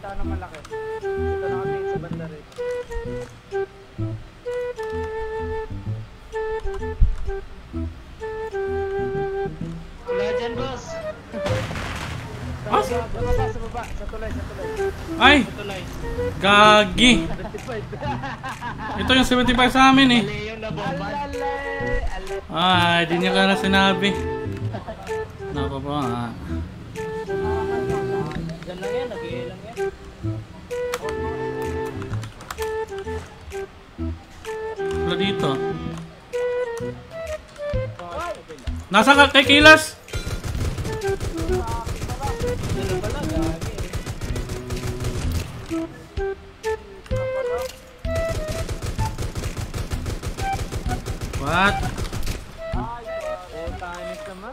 ano malaki. Dito nakatingin sa banda rin. Wala dyan, boss. Sa baba, sa tulay. Ay! Sa tulay. Gagi! Ito yung 75 sa amin eh. Mali yung nabomba. Ay, di niya ka na sinabi. Nako po nga. Diyan lang yan, nag-iilang yan. Wala dito. Nasa ka kay Kilas? What? Tanis naman.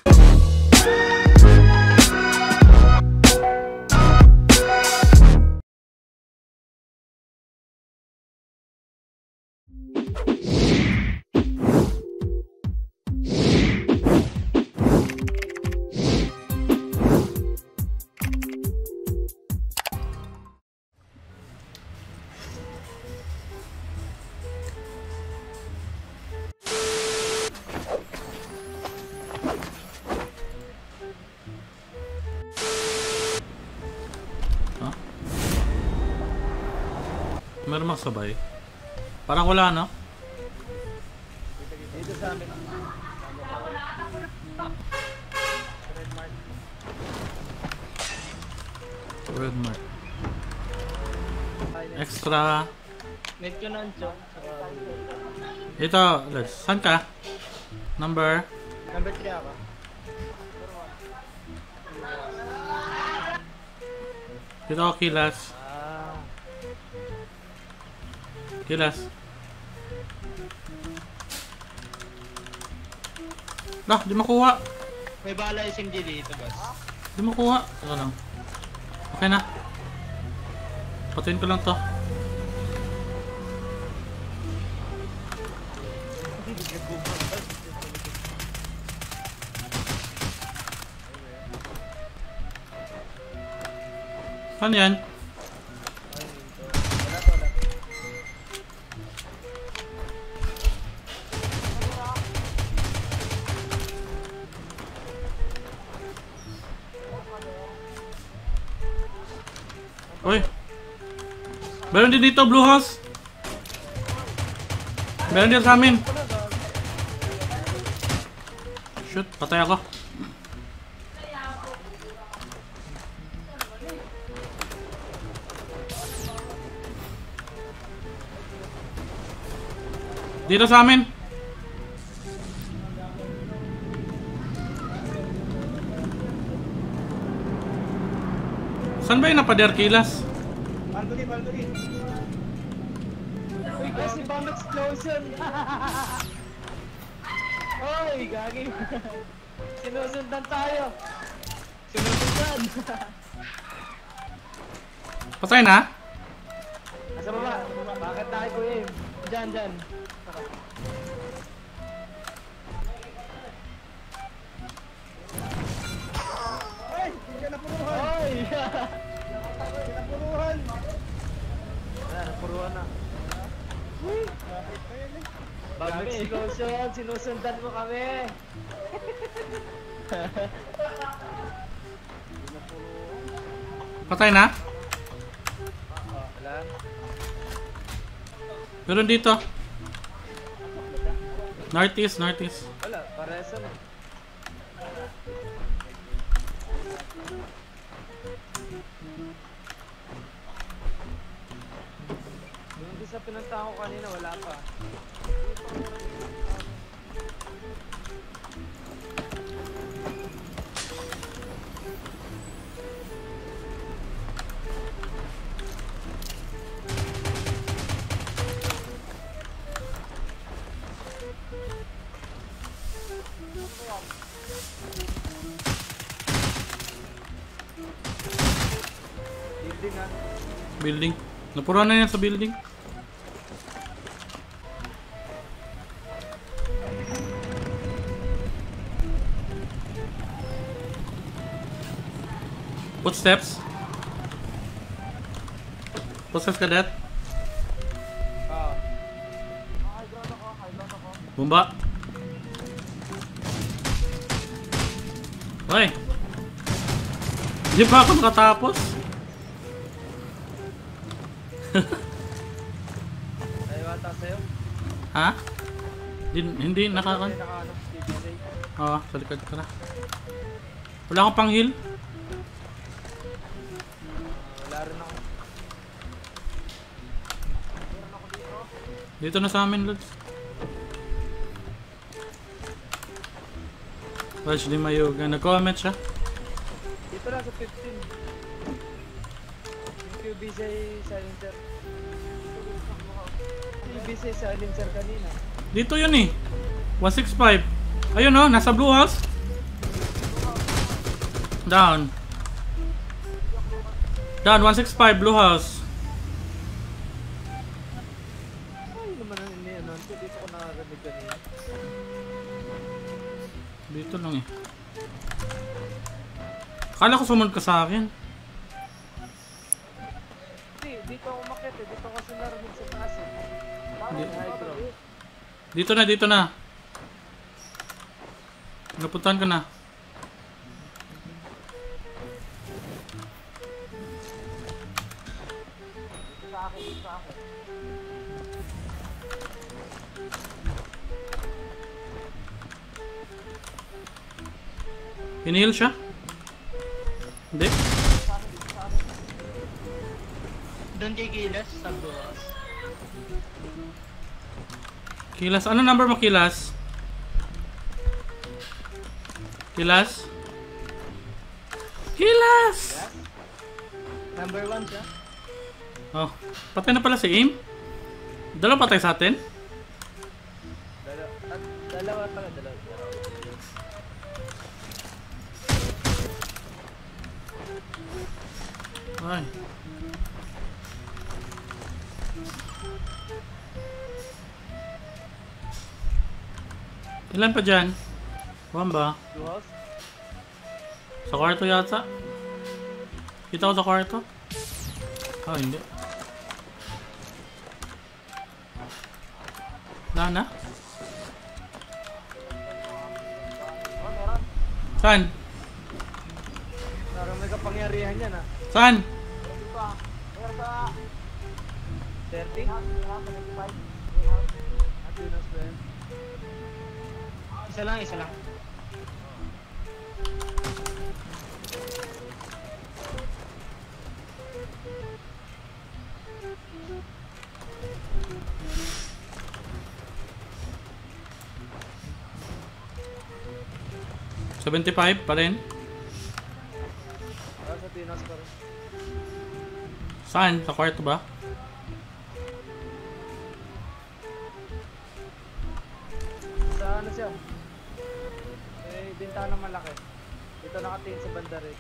Meron magsabay. Parang wala, no? Dito sa amin. Red mark. Extra. Net ko na ang chok. Ito, let's. Saan ka? Number? Number 3 ako. Dito ako, Kilas. Kilas. Lah, di makuha. May bala SMG dito, boss. Di makuha. Ito lang. Okay na. Patayin ko lang to. Saan yan? Uy! Meron din dito, Blue House! Meron din sa amin! Shoot, patay ako. Dito sa amin! Saan ba yung napader, Kilas? Balcony. Uy, kasi bomb explosion! Oy, gagi! Sinusundan tayo! Sinusundan! Patay na? Nasa baba! Bakit tayo ko aim? Dyan. Ay! Hindi ka napuruhan! Ay! Napuruhan! Napuruhan na. Bomb explosion! Sinusundan mo kami! Patay na? Wala. Meron dito. Northeast. Wala, pareso na. Yung sa pinunta ko kanina, wala pa. Building ha. Building. Napuruan na yan sa building. Footsteps. Possess ka, Det? Oo. Bumba. Hoy! Di ba ako nakatapos? Naiwata sa'yo. Ha? Hindi nakakan. Hindi naka ano, TBJ. Oo, sa likod ka na. Wala akong pang heal. Wala rin ako. Dito na sa amin, Lods. Watch di Mayuga. Nag-comment siya. Dito lang sa 15. Yung QBC silencer. QBC silencer kanina. Dito yun eh. 165. Ayun oh, nasa blue house. Down. Down, 165, blue house. Ay naman ang inianon ko. Dito ko nakagandid kanina. Dito lang eh. Akala ko sumunod ka sa akin. Hindi, dito ako umakit eh. Dito kasi narinig sa taas eh. Hydro. Dito na. Napuntahan ka na. Sa akin. Hinihil siya? Hindi. Doon kay Gilas sa buwas. Kilas. Ano number mo, Kilas? Kilas? Kilas! Number 1 siya. Oh, patay na pala si Aim. Dalawa patay sa atin? Dalawa pala, dalawa. Ay. Ilan pa dyan? One ba? Duos? Sa kwarto yata? Kita ko sa kwarto? Ah, hindi. Wala na? Oh, meron. Saan? Parang may kapangyarihan yan ah. Saan? Dito ah. Meron ka. 30? Atunas ba yan? Isa lang. $75 pa rin? Ah, sa Tinas pa rin. Saan? Sa kwarto ba? Sa ano siya? Eh, bintana malaki. Dito nakatingin sa banda rin.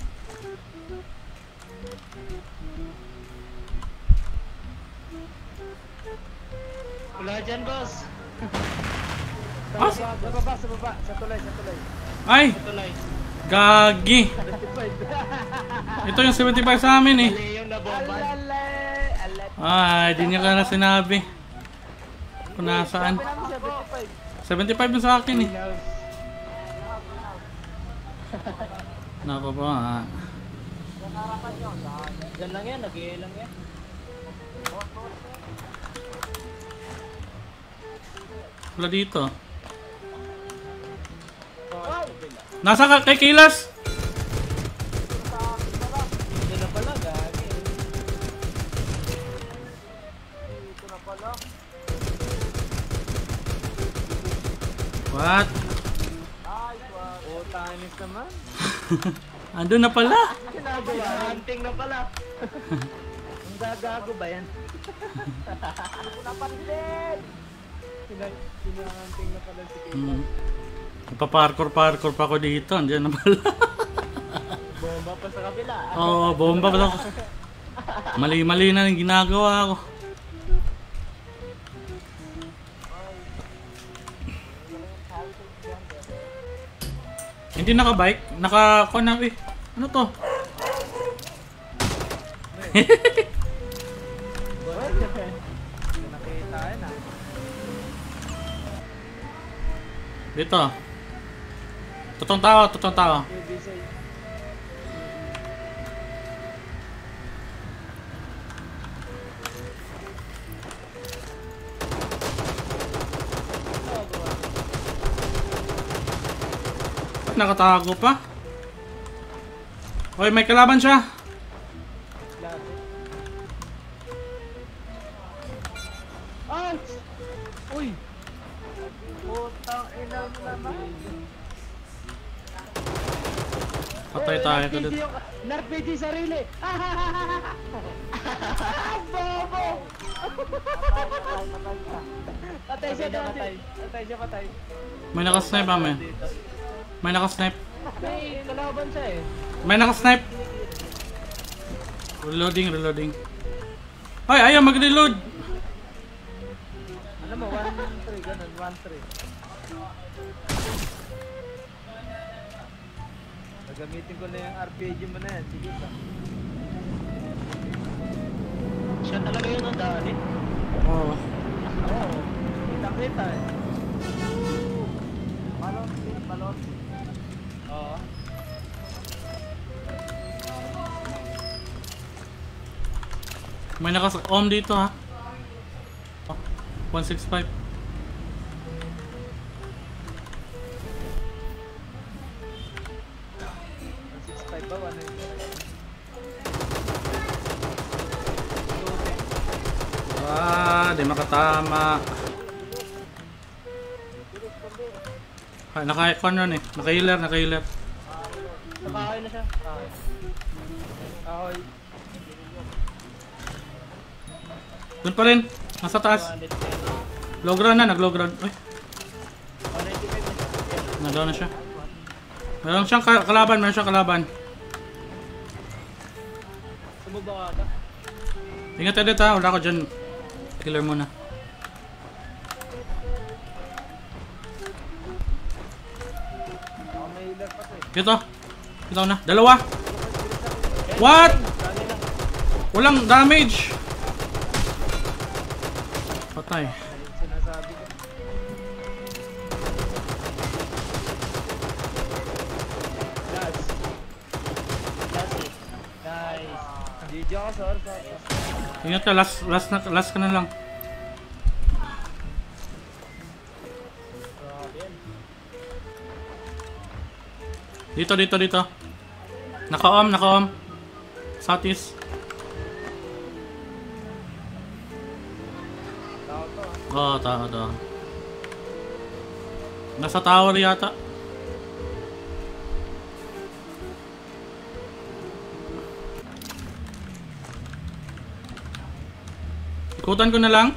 Wala dyan, boss. Ah, Sa baba, sa baba. Sa tulay, sa tulay. Ay! Tuloy. Gagi! 25. Ito yung 75 sa amin eh. Mali yung nabomban. Alale! Alale! Ay, di niya ka na sinabi. Kung nasaan. Sabi namin siya, 75 25. yung sa akin eh. Nako po ah. Diyan lang yan, nag-i lang yan. Wala dito. Ay! Nasa ka kay Kilas? Dito na pala, gagi. Dito na pala. What? Ay, wow. Oh, tanis naman. Andun na pala. Ginagawa. Hunting na pala. Ang gagago ba yan? Ako napansin! Pinanganting na pala si Kayla. Ipaparkour pa ako dito. Andiyan na pala. Bomba pa sa kabila. Oo, bomba pa ako. Mali-mali na yung ginagawa ko. Hindi naka-bike? Naka-con na eh. Ano to? Hindi nakita yun ah. Dito. Totoong tao, totoong tao. BBC. Nakatago pa. Oy, may kalaban siya. Lapit. Ouch! Uy! Putang ina mo naman. Patay tayo ko dito. Nar-RPG sarili! Bobo! Patay siya doon. Patay siya, patay. May nakasnipe pa, men. May nakasnipe. May kalaban siya eh. May nakasnipe. Reloading, reloading. Ay, ayaw mag-reload. Alam mo, 1-3, ganun, 1-3. Gagamitin ko na yung RPG mo na yan, sige pa. Siya talaga yun ang daan eh. Oo. Oo, kitang-kita eh. Balon, balon. Oo. May nakas-om dito ha. 165. Type ba? 195. Ah, di makatama. Ay, naka-con nun eh. Naka-healer, naka-healer. Nakahoy na siya. Ahoy. Doon pa rin. Nasa taas. 210. Low ground na, nag-low ground. Uy, 195 na siya. nadaw na siya. Meron siyang kalaban, meron siyang kalaban. Sumuba ka ata. Ingat edit ha, wala ko dyan. Killer muna. Ako may healer pa to eh. Dito. Dito na. Dalawa. What? Dami lang. Walang damage. Patay. Ayun sinasabi ko. Last. Last eh. Nice. GG ako, sir. Ingat ka, last ka na lang. Grabe yan. Dito, dito, dito. Naka-om, naka-om. Southeast. Tao to ah. Oo, tao, tao. Nasa tower yata. Ikutan ko na lang.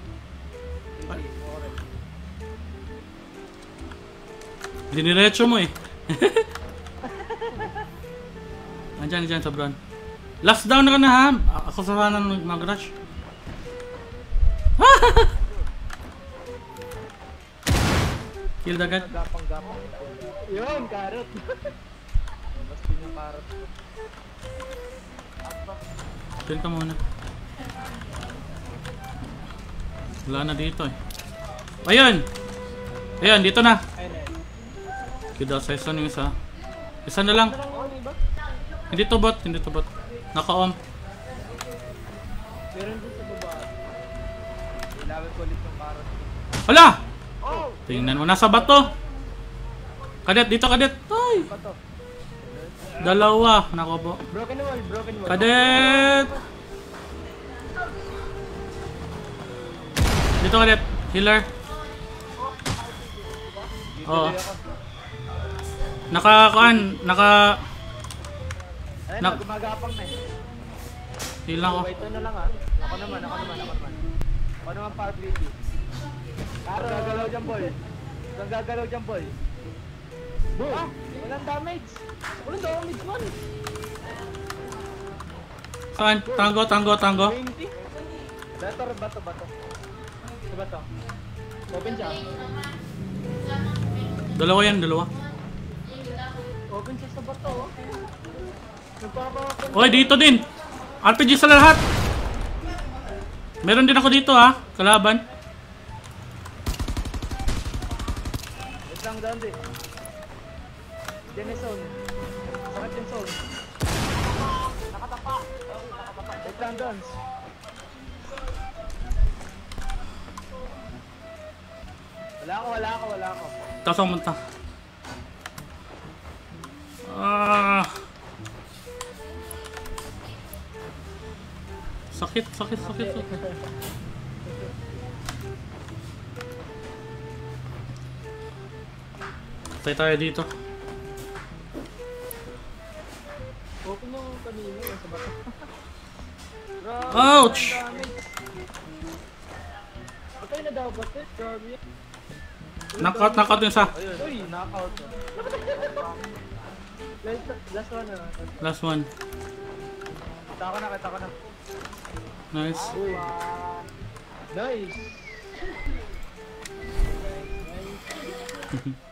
Diniretso mo eh. Andyan, andyan sa brown. Last down na ka na ha. Ako sa kanan mag-rush. Kill agad. Gapang-gapang. Yun, carrot. Mas din yung parot. Doon ka muna. Wala na dito eh. Ayun! Ayun, dito na. Ayun eh. Kida sa isa yung isa. Isa na lang. Hindi to bot, hindi to bot. Naka-om. Meron din sa baba. Ilawin ko ulit yung parot. Hala! Oh! Tingnan mo, nasa bato. Kadet, dito kadet. Ay! Ba to? Dalawa. Nako po. Broken wall, broken wall. Kadet! Dito kadet. Healer. Oo. Naka... Ayun Nak- na, gumagapang na eh. Heal lang ako. Ito na lang ah. Ako naman. Ako naman power BT. Kung gagalaw dyan, boy. Kung gagalaw dyan, boy. Boom! Ah! Walang damage! Walang damage man. Saan? Tango, tango, tango. 20? Bato. Sa bato. Open siya. Dalawa yan, dalawa. Open siya sa bato. Oh. Nagpapakapag. Oy, dito din. RPG sa lahat. Meron din ako dito ha, kalaban. Wait lang down din. Diyan yung zone. Sakit yung zone. Nakatapa. Wait lang down. Wala ako. Taas ang mata. Ah. Sakit. Patay tayo dito. Open yung kanina yung sa bato. Grabe, Ouch! ang damage. Patay na daw bato. Grabe. Knockout yung isa. Ayun, uy, knockout. Last one na. Last one. Kita ko na. Nice. Uy. Nice. Nice.